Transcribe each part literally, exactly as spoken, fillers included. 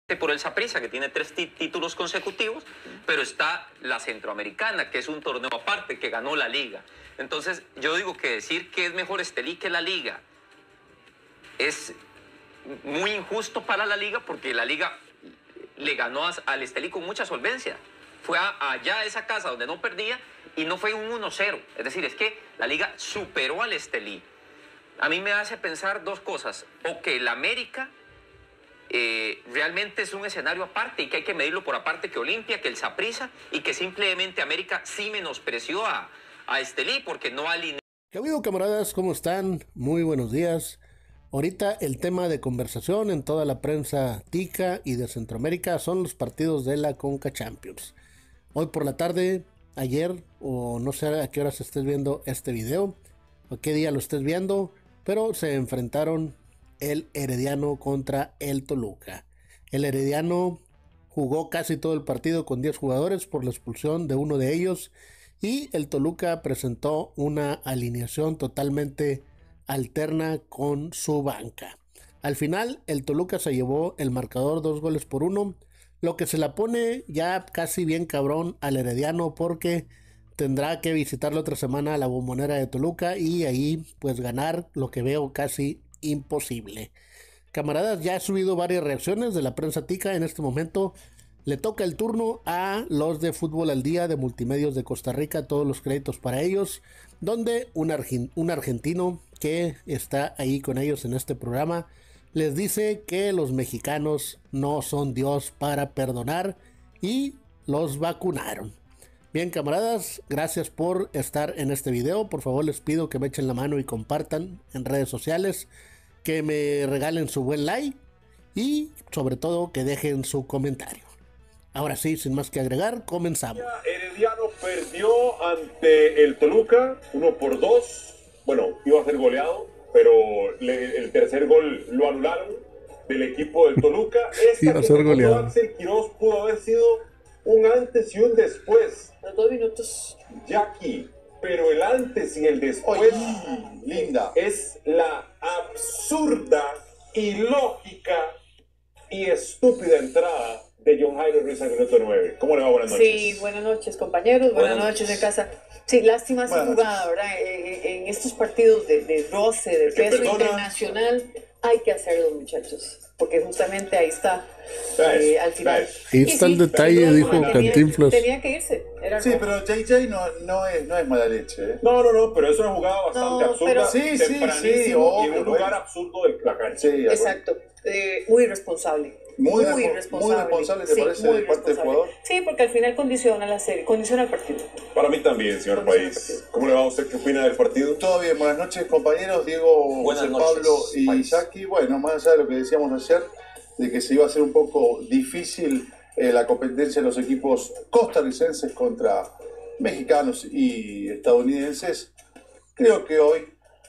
por el Saprissa, que tiene tres títulos consecutivos, pero está la Centroamericana, que es un torneo aparte, que ganó la Liga. Entonces, yo digo que decir que es mejor Estelí que la Liga es muy injusto para la Liga, porque la Liga le ganó al Estelí con mucha solvencia. Fue a, allá a esa casa donde no perdía y no fue un uno cero. Es decir, es que la Liga superó al Estelí. A mí me hace pensar dos cosas: o que el América Eh, realmente es un escenario aparte y que hay que medirlo por aparte que Olimpia, que el Saprissa, y que simplemente América sí menospreció a, a Estelí porque no alineó. ¿Qué ha habido, camaradas? ¿Cómo están? Muy buenos días. Ahorita el tema de conversación en toda la prensa tica y de Centroamérica son los partidos de la Conca Champions. Hoy por la tarde, ayer, o no sé a qué horas estés viendo este video, o qué día lo estés viendo, pero se enfrentaron el Herediano contra el Toluca. El Herediano jugó casi todo el partido con diez jugadores por la expulsión de uno de ellos, y el Toluca presentó una alineación totalmente alterna con su banca. Al final el Toluca se llevó el marcador dos goles por uno, lo que se la pone ya casi bien cabrón al Herediano, porque tendrá que visitar la otra semana a la Bombonera de Toluca y ahí pues ganar, lo que veo casi imposible. Camaradas, ya he subido varias reacciones de la prensa tica. En este momento le toca el turno a los de Fútbol al Día de Multimedios de Costa Rica, todos los créditos para ellos, donde un, argen, un argentino que está ahí con ellos en este programa les dice que los mexicanos no son Dios para perdonar y los vacunaron. Bien, camaradas, gracias por estar en este video. Por favor, les pido que me echen la mano y compartan en redes sociales, que me regalen su buen like y sobre todo que dejen su comentario. Ahora sí, sin más que agregar, comenzamos. Herediano perdió ante el Toluca uno por dos. Bueno, iba a ser goleado, pero le, el tercer gol lo anularon del equipo del Toluca. Esta iba a ser goleado. Axel Quiroz pudo haber sido un antes y un después. Los dos minutos. Jackie, pero el antes y el después, Oye, linda, es la absurda, ilógica y estúpida entrada de John Jairo Ruiz al minuto nueve. ¿Cómo le va? Buenas noches. Sí, buenas noches, compañeros. Buenas, buenas noches en casa. Sí, lástima esa jugada, ¿verdad? En, en estos partidos de, de roce, de peso internacional, hay que hacerlo, muchachos. Porque justamente ahí está, eh, al final. Ahí está el sí, detalle, dijo Cantinflas. Tenía que irse. Era sí, pero J J no, no, es, no es mala leche. ¿eh? No, no, no, pero es una jugada bastante no, absurda. Pero, sí, sí, sí. Oh, y en un lugar bueno. absurdo de la cancha. Sí, exacto. Eh, muy irresponsable. Muy, muy irresponsable. Muy responsable, ¿te sí, parece, muy de parte del jugador? Sí, porque al final condiciona la serie, condiciona el partido. Para mí también, señor condiciona País. ¿Cómo le va a usted? ¿Qué opina del partido? Todo bien, buenas noches, compañeros. Diego, José Pablo y País. Jackie. Bueno, más allá de lo que decíamos ayer, de que se iba a hacer un poco difícil eh, la competencia de los equipos costarricenses contra mexicanos y estadounidenses, creo que hoy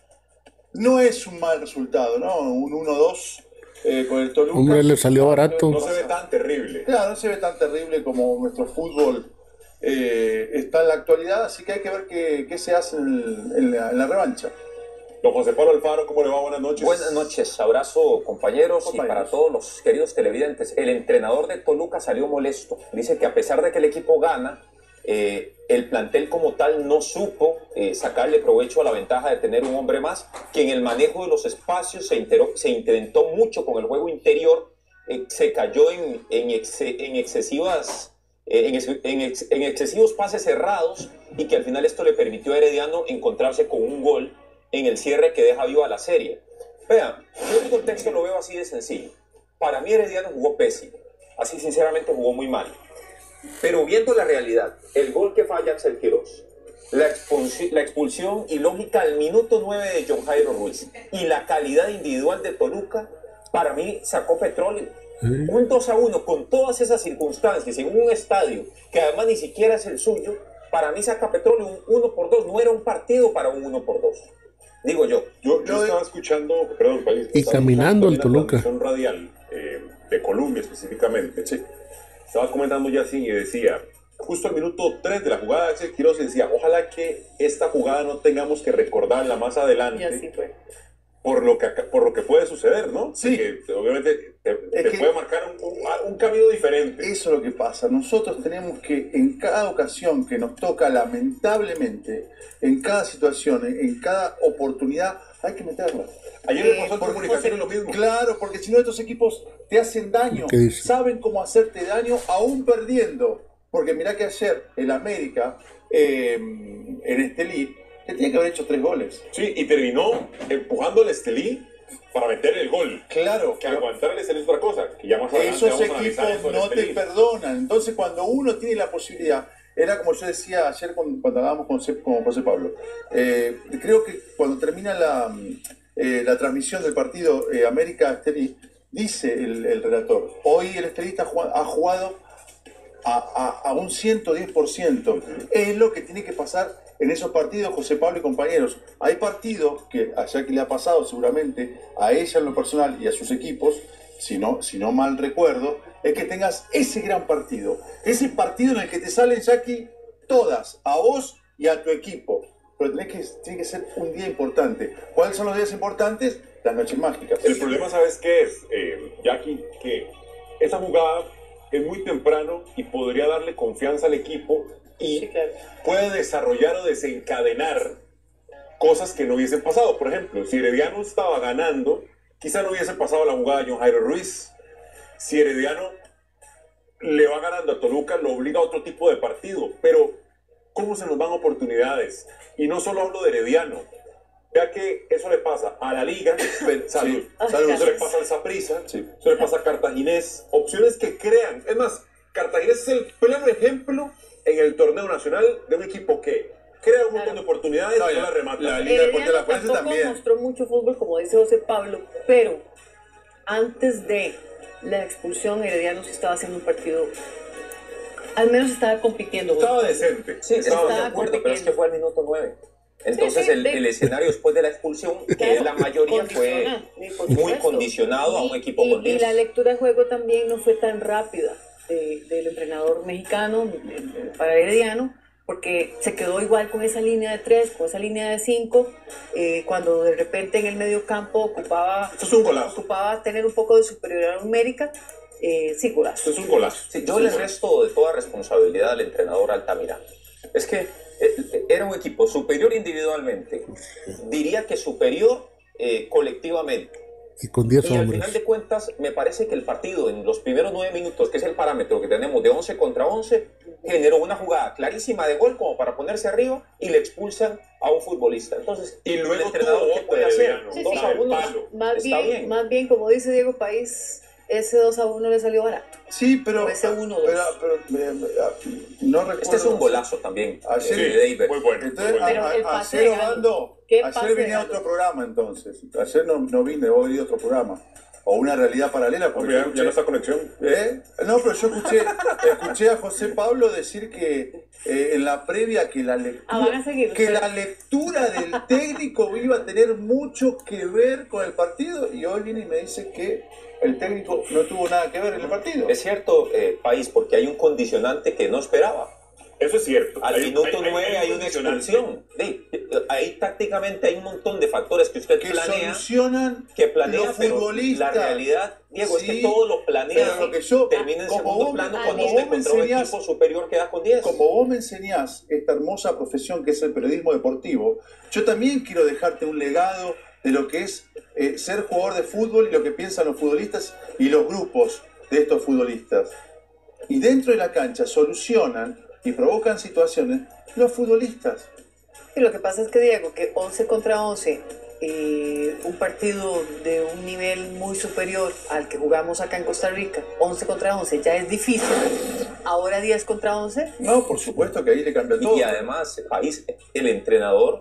no es un mal resultado, ¿no? Un uno dos. Eh, con el Toluca. Hombre, le salió barato. No se ve tan terrible. Claro, no se ve tan terrible como nuestro fútbol eh, está en la actualidad, así que hay que ver qué, qué se hace en, en, la, en la revancha. Don José Pablo Alfaro, ¿cómo le va? Buenas noches. Buenas noches, abrazo compañeros, compañeros y para todos los queridos televidentes. El entrenador de Toluca salió molesto. Dice que a pesar de que el equipo gana, Eh, el plantel como tal no supo eh, sacarle provecho a la ventaja de tener un hombre más, que en el manejo de los espacios se, interó, se intentó mucho con el juego interior, eh, se cayó en, en, ex, en, excesivas, eh, en, ex, en, ex, en excesivos pases cerrados, y que al final esto le permitió a Herediano encontrarse con un gol en el cierre que deja viva la serie. Vean, yo el contexto lo veo así de sencillo. Para mí Herediano jugó pésimo, así sinceramente jugó muy mal. Pero viendo la realidad, el gol que falla Axel Quiroz, la, la expulsión ilógica al minuto nueve de John Jairo Ruiz y la calidad individual de Toluca, para mí sacó petróleo. ¿Sí? Un dos a uno con todas esas circunstancias en un estadio que además ni siquiera es el suyo, para mí saca petróleo. Un uno por dos no era un partido para un uno por dos. Digo yo. Yo, yo estaba escuchando, perdón, país, y caminando el Toluca. Radial eh, de Colombia específicamente, sí. Estaba comentando ya así y decía, justo al minuto tres de la jugada de Axel Quiroz, decía, ojalá que esta jugada no tengamos que recordarla más adelante. Y así fue. por lo que por lo que puede suceder, ¿no? Sí. Que obviamente te, te puede marcar un, un, un camino diferente. Eso es lo que pasa. Nosotros tenemos que, en cada ocasión que nos toca, lamentablemente, en cada situación, en cada oportunidad, hay que meterla. Ayer eh, le pasó en Comunicaciones lo mismo. Claro, porque si no estos equipos te hacen daño, saben cómo hacerte daño aún perdiendo. Porque mirá que ayer el América, eh, en Estelí, que tenía que haber hecho tres goles. Sí, y terminó empujando al Estelí para meter el gol. Claro. Que aguantar el Estelí es otra cosa. Que ya más esos equipos no te perdonan. Entonces, cuando uno tiene la posibilidad, era como yo decía ayer cuando, cuando hablábamos con, con José Pablo, eh, creo que cuando termina la, eh, la transmisión del partido eh, América-Estelí, dice el, el relator, hoy el Estelí ha jugado a, a, a un ciento diez por ciento. Es lo que tiene que pasar en esos partidos, José Pablo y compañeros. Hay partidos que a Jackie le ha pasado seguramente, a ella en lo personal y a sus equipos, si no, si no mal recuerdo, es que tengas ese gran partido. Ese partido en el que te salen, Jackie, todas, a vos y a tu equipo. Pero tenés que, tiene que ser un día importante. ¿Cuáles son los días importantes? Las noches mágicas. El problema, ¿sabes qué es, eh, Jackie? Que esa jugada es muy temprano y podría darle confianza al equipo y sí, claro, puede desarrollar o desencadenar cosas que no hubiesen pasado. Por ejemplo, si Herediano estaba ganando, quizá no hubiese pasado la jugada de John Jairo Ruiz. Si Herediano le va ganando a Toluca, lo obliga a otro tipo de partido. Pero, ¿cómo se nos van oportunidades? Y no solo hablo de Herediano. Vea que eso le pasa a la Liga, salud, sí, salud, eso le pasa al Saprissa, sí, eso le pasa a Cartaginés. Opciones que crean. Es más, Cartaginés es el pleno ejemplo en el torneo nacional de un equipo que crea un montón de oportunidades no, y no la remata. La Liga de la Fuerza también mostró mucho fútbol, como dice José Pablo, pero antes de la expulsión, Herediano sí estaba haciendo un partido, al menos estaba compitiendo. Estaba decente. Sí, estaba, estaba de acuerdo, pero es que fue al minuto nueve. Entonces sí, sí, el, el escenario después de la expulsión, que claro, es la mayoría, fue muy condicionado y, a un equipo y, con diez. Y la lectura de juego también no fue tan rápida de, del entrenador mexicano para Herediano, porque se quedó igual con esa línea de tres, con esa línea de cinco, eh, cuando de repente en el medio campo ocupaba, Eso es un golazo. ocupaba tener un poco de superioridad numérica. Eh, sí, golazo. Eso es un golazo. Sí, yo le resto de toda responsabilidad al entrenador Altamirano. Es que era un equipo superior individualmente, diría que superior eh, colectivamente. Y con diez hombres. Y al final de cuentas, me parece que el partido en los primeros nueve minutos, que es el parámetro que tenemos de once contra once, generó una jugada clarísima de gol como para ponerse arriba y le expulsan a un futbolista. Entonces, y luego el entrenador, ¿qué puede hacer? Sí, dos sí, a uno, más está bien, bien. Más bien, como dice Diego País, ese dos a uno le salió barato. Sí, pero, o ese uno dos. pero, pero, pero no recuerdo. Este es un golazo también. Ayer, sí, de David. Muy bueno. Entonces, muy bueno. A, a, ayer, Obando, ayer venía otro programa entonces. Ayer no, no vine, debo venir otro programa. O una realidad paralela. Porque ya, ya no está conexión. ¿Eh? No, pero yo escuché, escuché a José Pablo decir que eh, en la previa que la lectura, ah, van a seguir, que la lectura del técnico iba a tener mucho que ver con el partido, y hoy viene y me dice que el técnico no tuvo nada que ver en el partido. Es cierto, eh, País, porque hay un condicionante que no esperaba. Eso es cierto. Al hay, minuto hay, nueve hay, hay una expulsión. Sí, ahí tácticamente hay un montón de factores que usted que planea. Solucionan que planea, los pero futbolistas. La realidad, Diego, sí, es que todo lo planea. Lo que yo, termina en segundo vos, plano como cuando vos usted me contra un enseñás, equipo superior queda con diez. Como vos me enseñás esta hermosa profesión que es el periodismo deportivo, yo también quiero dejarte un legado de lo que es eh, ser jugador de fútbol y lo que piensan los futbolistas y los grupos de estos futbolistas. Y dentro de la cancha solucionan y provocan situaciones los futbolistas. Y lo que pasa es que, Diego, que once contra once, eh, un partido de un nivel muy superior al que jugamos acá en Costa Rica, once contra once, ya es difícil. Ahora diez contra once. No, por supuesto que ahí le cambia todo. Y además, País, el entrenador,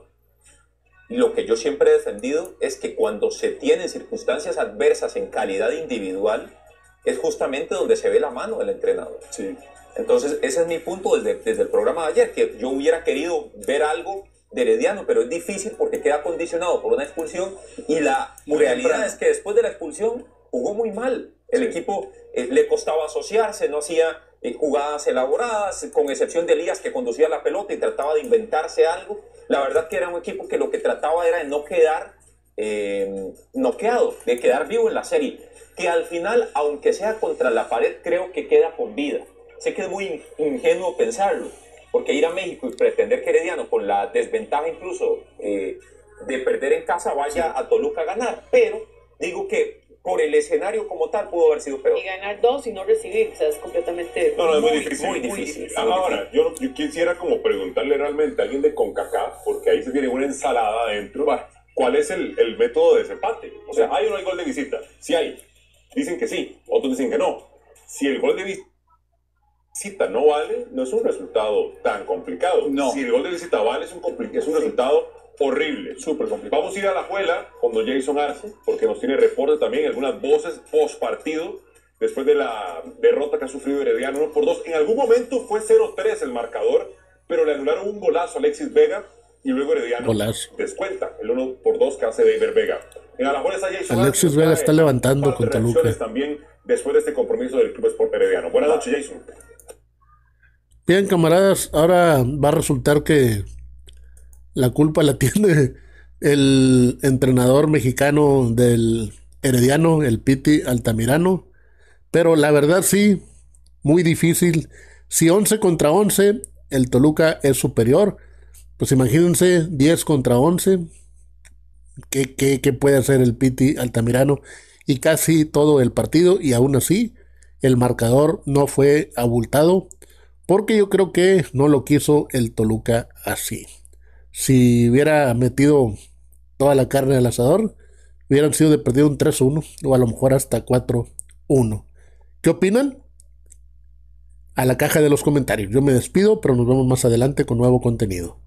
lo que yo siempre he defendido es que cuando se tienen circunstancias adversas en calidad individual, es justamente donde se ve la mano del entrenador. Sí. Entonces, ese es mi punto desde, desde el programa de ayer, que yo hubiera querido ver algo de Herediano, pero es difícil porque queda condicionado por una expulsión y la muy realidad temprano. Es que después de la expulsión jugó muy mal. El sí. equipo eh, le costaba asociarse, no hacía eh, jugadas elaboradas, con excepción de Elías que conducía la pelota y trataba de inventarse algo. La verdad que era un equipo que lo que trataba era de no quedar eh, noqueado, de quedar vivo en la serie, que al final, aunque sea contra la pared, creo que queda con vida. Sé que es muy ingenuo pensarlo, porque ir a México y pretender que Herediano, con la desventaja incluso eh, de perder en casa, vaya a Toluca a ganar, pero digo que por el escenario como tal pudo haber sido peor. Y ganar dos y no recibir, o sea, es completamente... No, no, es muy, muy difícil. Muy difícil. Muy Ahora, yo, yo quisiera como preguntarle realmente a alguien de CONCACAF, porque ahí se tiene una ensalada adentro, ¿cuál es el, el método de desempate? O sea, ¿hay o no hay gol de visita? Sí hay. Dicen que sí, otros dicen que no. Si el gol de visita no vale, no es un resultado tan complicado. No. Si el gol de visita vale, es un, es un sí. resultado horrible, súper complicado. Vamos a ir a la juela con don Jason Arce, porque nos tiene reporte también, algunas voces post partido, después de la derrota que ha sufrido Herediano uno por dos. En algún momento fue cero tres el marcador, pero le anularon un golazo a Alexis Vega y luego Herediano golazo. Descuenta el uno por dos que hace David Vega. En Alajuela está Jason Alexis Arce, Vega está levantando con Toluca. También después de este compromiso del Club Sport Herediano. Buenas noches, Jason. Bien, camaradas, ahora va a resultar que la culpa la tiene el entrenador mexicano del Herediano, el Piti Altamirano. Pero la verdad sí, muy difícil. Si once contra once, el Toluca es superior. Pues imagínense, diez contra once. ¿Qué, qué, qué puede hacer el Piti Altamirano? Y casi todo el partido. Y aún así, el marcador no fue abultado. Porque yo creo que no lo quiso el Toluca así. Si hubiera metido toda la carne al asador, hubieran sido de perdido un tres uno o a lo mejor hasta cuatro uno. ¿Qué opinan? A la caja de los comentarios. Yo me despido, pero nos vemos más adelante con nuevo contenido.